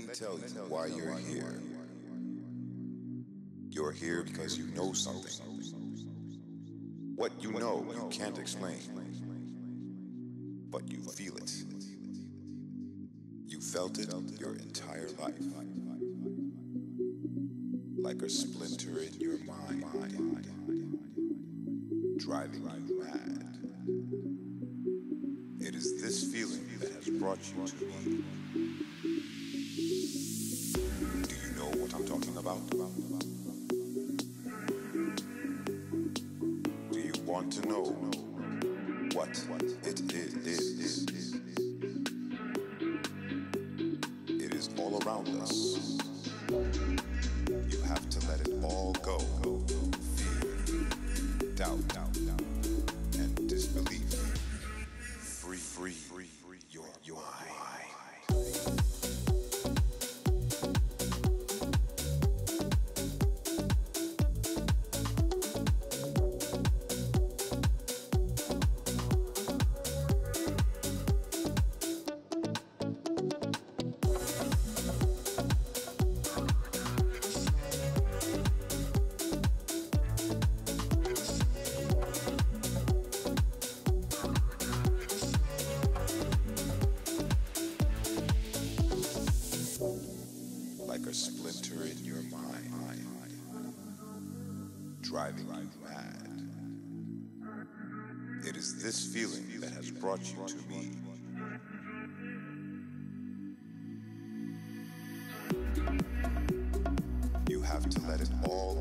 tell you why you're here. You're here because you know something. What you know, you can't explain, but you feel it. You felt it your entire life, like a splinter in your mind, driving you mad. It is this feeling that has brought you to me. Do you know what I'm talking about? Do you want to know what it is? It is all around us. You have to let it all go. Fear, doubt, and disbelief. Free your mind. Driving you mad. It is this feeling that has brought you to me. You have to let it all